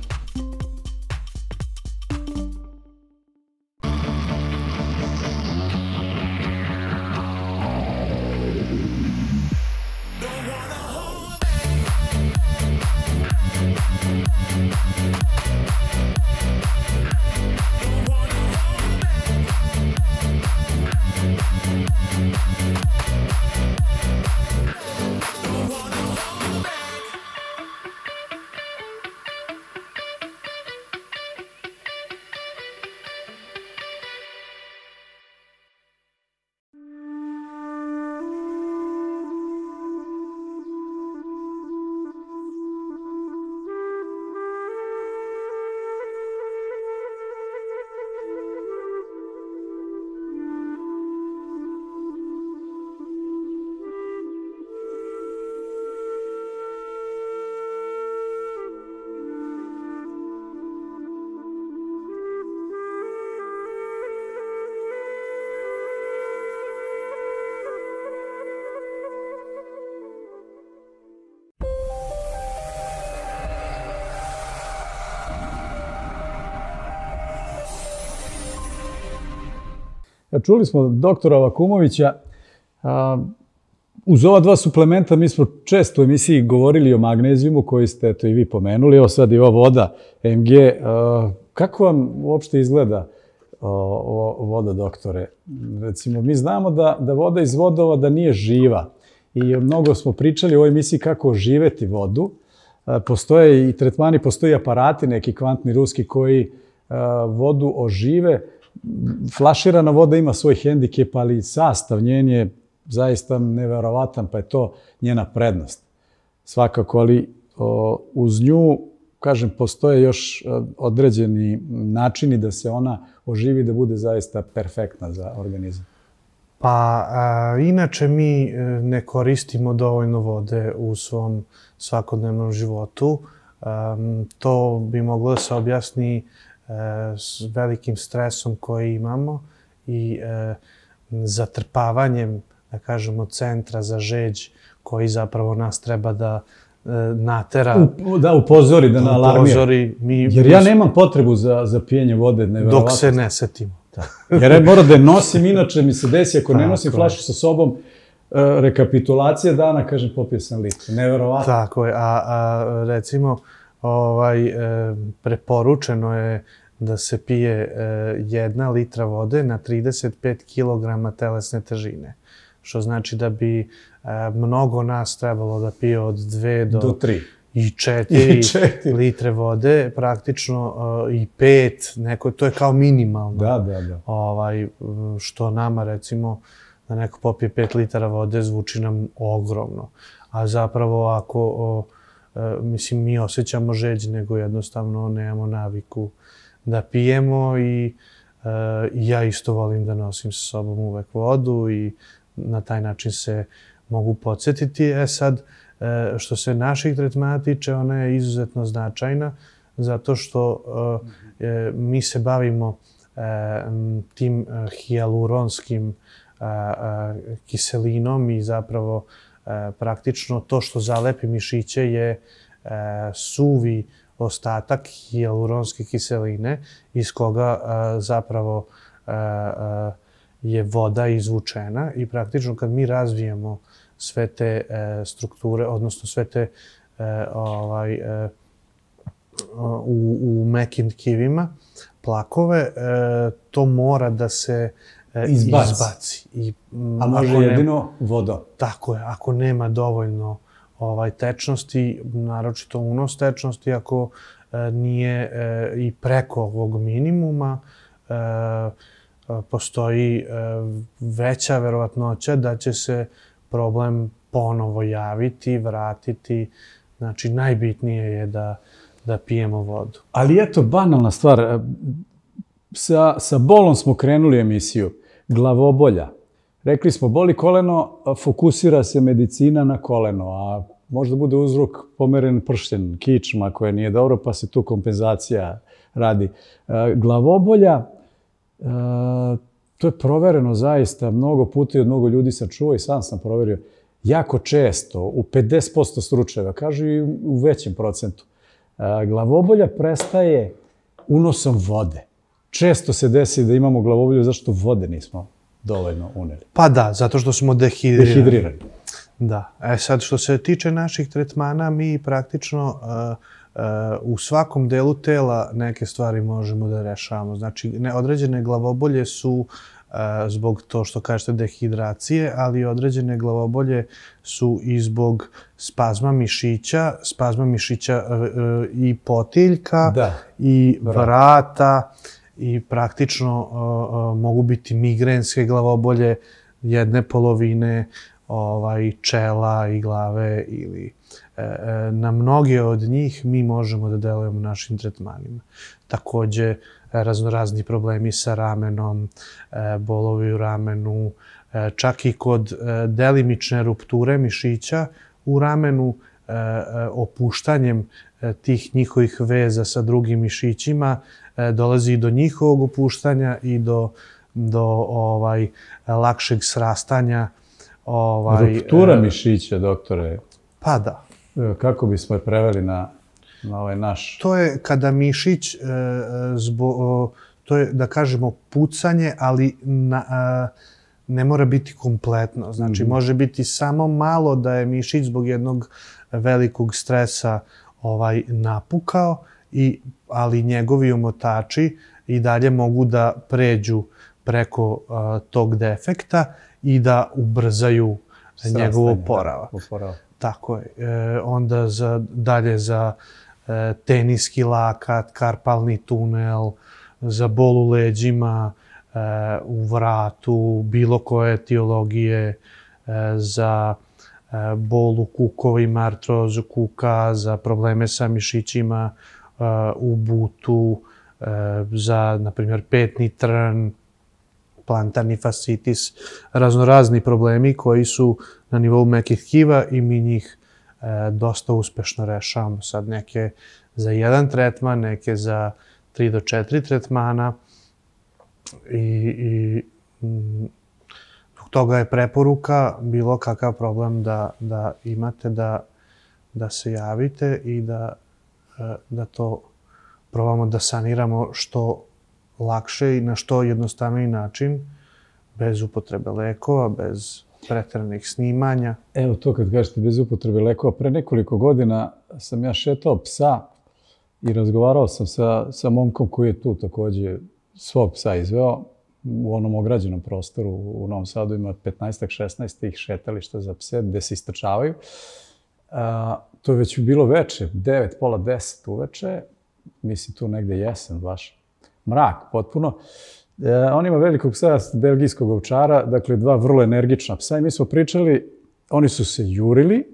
Čuli smo doktora Vakumovića. Uz ova 2 suplementa mi smo često u emisiji govorili o magnezijumu koji ste eto i vi pomenuli. Evo sad i ova voda MG. Kako vam uopšte izgleda voda, doktore. Recimo, mi znamo da voda iz vodova da nije živa. I mnogo smo pričali u ovoj emisiji kako oživeti vodu. Postoje i tretmani, postoji aparati, neki kvantni ruski koji vodu ožive. Flaširana voda ima svoj hendikep, ali sastav njen je zaista neverovatan, pa je to njena prednost. Svakako, ali uz nju, kažem, postoje još određeni načini da se ona oživi, da bude zaista perfektna za organizam. Pa, inače mi ne koristimo dovoljno vode u svom svakodnevnom životu. To bi moglo da se objasni s velikim stresom koji imamo i zatrpavanjem, da kažemo, centra za žeđ koji zapravo nas treba da natera. Da upozori, da naalarmira. Jer ja nemam potrebu za pijenje vode. Dok se ne setimo. Jer ja moram da je nosim, inače mi se desi, ako ne nosim flašu sa sobom, rekapitulacija dana, kažem, popio sam litru. Neverovatno. Tako je, a recimo, preporučeno je da se pije 1 litra vode na 35 kg telesne težine. Što znači da bi mnogo nas trebalo da pije od 2 do 3 i 4 litre vode, praktično i 5, to je kao minimalno. Da. Što nama, recimo, da neko popije 5 litara vode zvuči nam ogromno. A zapravo ako, mislim, mi osjećamo žeđ, nego jednostavno nemamo naviku da pijemo i ja isto volim da nosim sa sobom uvek vodu i na taj način se mogu podsjetiti. Sad, što se naših tretmana tiče, ona je izuzetno značajna zato što mi se bavimo tim hijaluronskim kiselinom i zapravo praktično to što zalepi mišiće je suvi ostatak hijaluronske kiseline iz koga zapravo je voda izvučena i praktično kad mi razvijemo sve te strukture, odnosno sve te u mekim tkivima, plakove, to mora da se izbaci. A može jedino vodom. Tako je, ako nema dovoljno tečnosti, naročito unos tečnosti, ako nije i preko ovog minimuma, postoji veća verovatnoća da će se problem ponovo javiti, vratiti. Znači, najbitnije je da pijemo vodu. Ali eto, banalna stvar. Sa bolom smo krenuli emisiju. Glavobolja. Rekli smo, boli koleno, fokusira se medicina na koleno, a možda bude uzrok pomeren pršten, kičma koja nije dobro, pa se tu kompenzacija radi. Glavobolja, to je provereno zaista mnogo puta i od mnogo ljudi sam čuo i sam proverio. Jako često, u 50% slučajeva, kažu i u većem procentu, glavobolja prestaje unosom vode. Često se desi da imamo glavobolju zašto vode nismo dovoljno uneli. Pa da, zato što smo dehidrirani. Da. Sad, što se tiče naših tretmana, mi praktično u svakom delu tela neke stvari možemo da rešavamo. Znači, određene glavobolje su zbog to što kažete dehidracije, ali određene glavobolje su i zbog spazma mišića i potiljka i vrata i praktično mogu biti migrenske glavobolje jedne polovine čela i glave ili na mnoge od njih mi možemo da delujemo našim tretmanima. Takođe, raznorazni problemi sa ramenom, bolovi u ramenu, čak i kod delimične rupture mišića u ramenu, opuštanjem tih njihovih veza sa drugim mišićima dolazi i do njihovog opuštanja i do lakšeg srastanja. Ruptura mišića, doktore? Pa da. Kako bismo je preveli na ovaj naš? To je kada mišić, to je da kažemo pucanje, ali ne mora biti kompletno. Znači može biti samo malo da je mišić zbog jednog velikog stresa napukao, ali njegovi omotači i dalje mogu da pređu preko tog defekta i da ubrzaju njegov oporavak. Tako je. Onda dalje za teniski lakat, karpalni tunel, za bol u leđima, u vratu, bilo koje etiologije, za bol u kukovima, artrozu kuka, za probleme sa mišićima u butu, za, na primjer, petni trn, plantarni fascitis, raznorazni problemi koji su na nivou mekih tkiva i mi njih dosta uspešno rešavamo. Sad neke za 1 tretman, neke za 3 do 4 tretmana i zbog toga je preporuka bilo kakav problem da imate, da se javite i da to probamo da saniramo što lakše i na što jednostavniji način, bez upotrebe lekova, bez preteranih snimanja. Evo to kad kažete bez upotrebe lekova, pre nekoliko godina sam ja šetao psa i razgovarao sam sa momkom koji je tu takođe svog psa izveo u onom ograđenom prostoru u Novom Sadu. Ima 15-16 tih šetališta za pse gde se istračavaju. To je već bilo veče, 9, pola 10 uveče, mislim tu negde jesen baš, mrak potpuno. On ima velikog psa, belgijskog ovčara, dakle 2 vrlo energična psa i mi smo pričali, oni su se jurili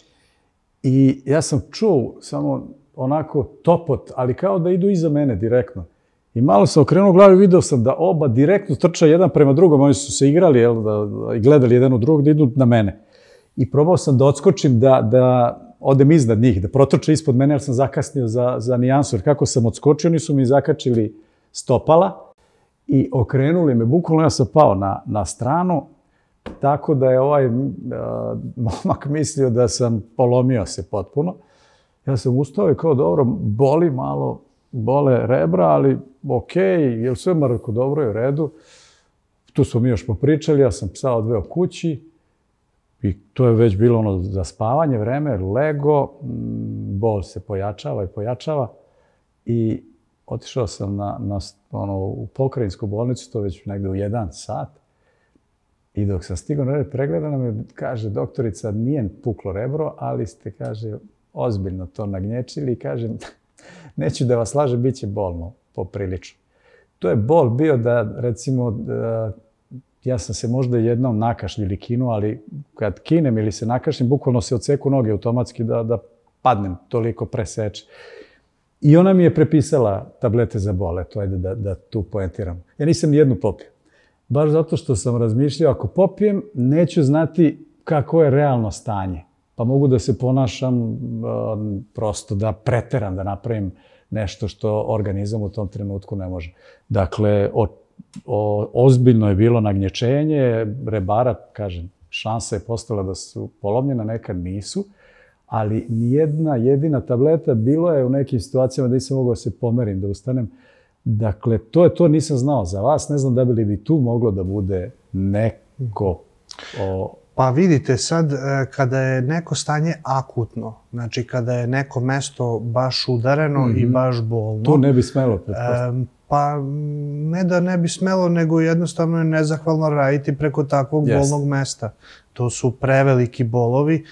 i ja sam čuo samo onako topot, ali kao da idu iza mene direktno. I malo sam okrenuo glavu i video sam da oba direktno trče jedan prema drugom, oni su se igrali i gledali jedan u drugog da idu na mene. I probao sam da odskočim, da odem iznad njih, da protrče ispod mene jer sam zakasnio za nijansu. Jer kako sam odskočio, oni su mi zakačili stopala i okrenuli me. Bukvalno ja sam pao na stranu, tako da je ovaj momak mislio da sam polomio se potpuno. Ja sam ustao i kao dobro, boli malo, bole rebra, ali okej, je li sve Marko dobro je u redu. Tu smo mi još popričali, ja sam psa odveo kući i to je već bilo ono za spavanje vreme, lego, bol se pojačava i pojačava i otišao sam u pokrajinsku bolnicu, to već negde u 1 sat. I dok sam stigao na red pregledana me, kaže doktorica, nije puklo rebro, ali ste, kaže, ozbiljno to nagnječili i kaže, neću da vas lažem, bit će bolno, poprilično. To je bol bio da, recimo, ja sam se možda jednom nakašlju ili kinuo, ali kad kinem ili se nakašlim, bukvalno se odseku noge automatski da padnem, toliko preseče. I ona mi je prepisala tablete za bol, eto, ajde da tu poentiram. Ja nisam nijednu popio. Baš zato što sam razmišljao, ako popijem, neću znati kako je realno stanje. Pa mogu da se ponašam prosto da preteram, da napravim nešto što organizam u tom trenutku ne može. Dakle, ozbiljno je bilo nagnječenje rebara, kažem, šansa je postala da su polomljena, nekad nisu, ali nijedna jedina tableta, bilo je u nekim situacijama da nisam mogao da se pomerim, da ustanem. Dakle, to nisam znao za vas, ne znam da bi li tu moglo da bude neko... Pa vidite, sad kada je neko stanje akutno, znači kada je neko mesto baš udareno i baš bolno... Tu ne bi smelo, pretpostavljam. Pa ne da ne bi smelo, nego jednostavno je nezahvalno raditi preko takvog bolnog mesta. To su preveliki bolovi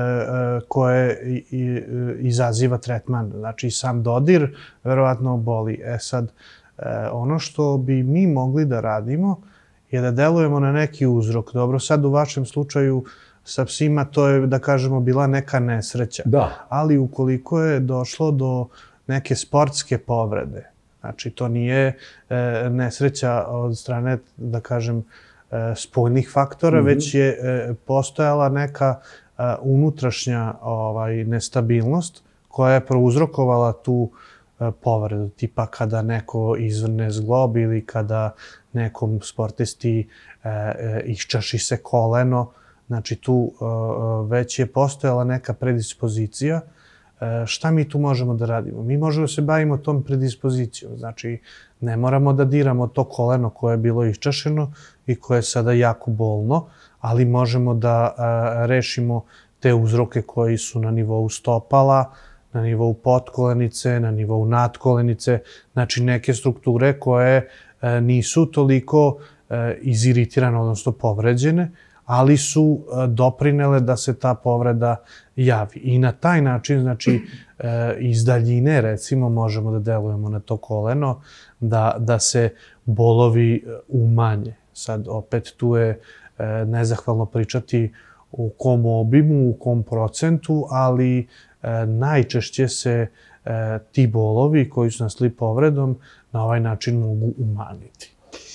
koje izaziva tretman. Znači sam dodir verovatno boli. Sad, ono što bi mi mogli da radimo je da delujemo na neki uzrok. Dobro, sad u vašem slučaju sa psima to je, da kažemo, bila neka nesreća. Da. Ali ukoliko je došlo do neke sportske povrede, znači to nije nesreća od strane, da kažem, spoljnih faktora, već je postojala neka unutrašnja nestabilnost koja je prouzrokovala tu povredu. Tipa kada neko izvrne zglob ili kada nekom sportisti iščaši se koleno. Znači tu već je postojala neka predispozicija. Šta mi tu možemo da radimo? Mi možemo da se bavimo tom predispozicijom. Znači ne moramo da diramo to koleno koje je bilo iščašeno i koje je sada jako bolno, ali možemo da rešimo te uzroke koji su na nivou stopala, na nivou potkolenice, na nivou nadkolenice, znači neke strukture koje nisu toliko iziritirane, odnosno povređene, ali su doprinele da se ta povreda javi. I na taj način, znači, iz daljine, recimo, možemo da delujemo na to koleno, da se bolovi umanje. Sad, opet, tu je nezahvalno pričati u kom obimu, u kom procentu, ali najčešće se ti bolovi koji su nastali povredom na ovaj način mogu umanjiti.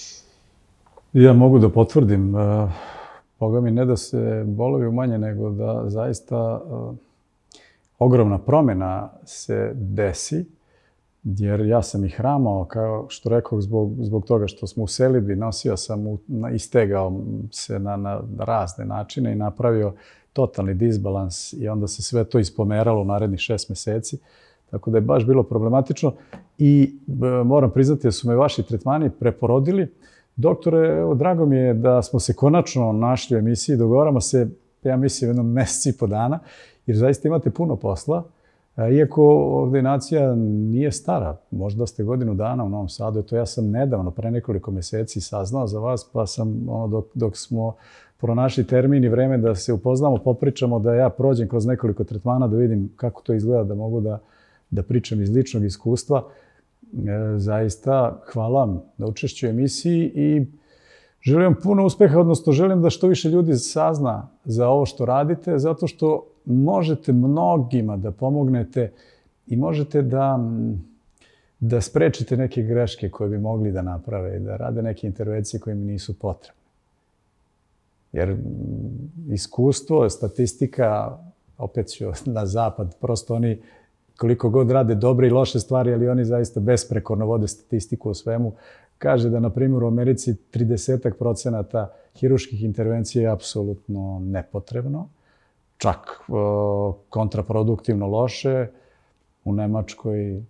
Ja mogu da potvrdim, Boga mi, ne da se bolovi umanje, nego da zaista ogromna promjena se desi, jer ja sam ih hramao, kao što rekao, zbog toga što smo u selidbi, nosio sam, istegao se na razne načine i napravio totalni disbalans i onda se sve to ispomeralo u narednih 6 meseci. Tako da je baš bilo problematično i moram priznati da su me vaši tretmani preporodili. Doktore, evo, drago mi je da smo se konačno našli u emisiji. Dogovaramo se, ja mislim, jednom meseci i po dana, jer zaista imate puno posla. Iako ordinacija nije stara, možda ste godinu dana u Novom Sadu, to ja sam nedavno, pre nekoliko meseci, saznao za vas, pa sam, dok smo pronašli termin i vreme da se upoznamo, popričamo, da ja prođem kroz nekoliko tretmana, da vidim kako to izgleda, da mogu da pričam iz ličnog iskustva. Zaista hvala vam na učešću u emisiji i želim vam puno uspeha, odnosno želim da što više ljudi sazna za ovo što radite, zato što možete mnogima da pomognete i možete da sprečite neke greške koje bi mogli da naprave i da rade neke intervencije koje mi nisu potrebne. Jer iskustvo, statistika, opet ću na zapad, prosto oni koliko god rade dobre i loše stvari, ali oni zaista besprekorno vode statistiku o svemu. Kaže da, na primjer, u Americi 30% hirurških intervencija je apsolutno nepotrebno, čak kontraproduktivno loše. U Nemačkoj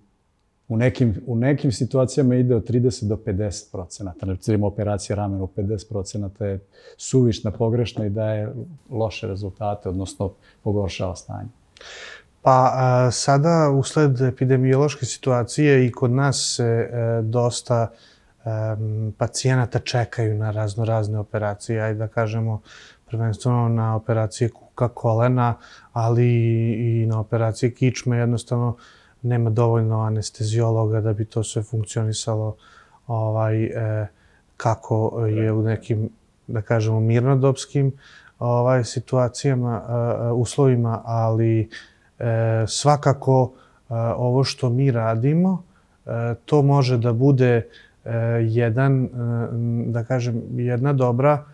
u nekim situacijama ide od 30 do 50%. Recimo, operacija ramena u 50% je suvišna, pogrešna i daje loše rezultate, odnosno pogoršava stanje. Pa sada, usled epidemiološke situacije, i kod nas se dosta pacijenata čekaju na razne operacije, ajde da kažemo prvenstveno na operacije kuka, kolena, ali i na operacije kičme. Jednostavno nema dovoljno anestezijologa da bi to sve funkcionisalo kako je u nekim, da kažemo, mirnodopskim situacijama, uslovima, ali svakako ovo što mi radimo, to može da bude jedna dobra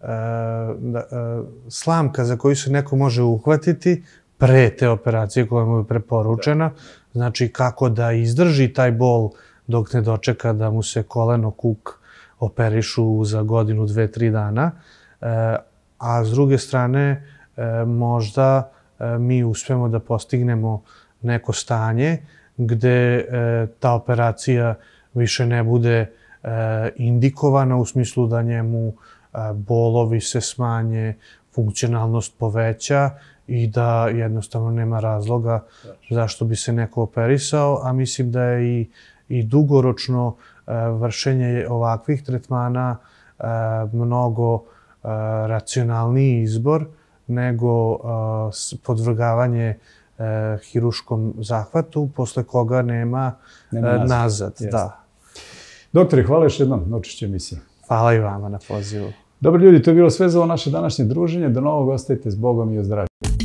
slamka za koju se neko može uhvatiti pre te operacije koja mu je preporučena. Znači, kako da izdrži taj bol dok ne dočeka da mu se koleno, kuk operišu za godinu, 2-3 dana. A s druge strane, možda mi uspemo da postignemo neko stanje gde ta operacija više ne bude indikovana u smislu da njemu bolovi se smanje, funkcionalnost poveća i da jednostavno nema razloga zašto bi se neko operisao, a mislim da je i dugoročno vršenje ovakvih tretmana mnogo racionalniji izbor nego podvrgavanje hirurškom zahvatu, posle koga nema nazad. Doktore, hvala još jednom na učešću emisiji. Hvala i vama na pozivu. Dobro ljudi, to je bilo sve za ovo naše današnje druženje. Do novog, ostajte s Bogom i o zdravlju.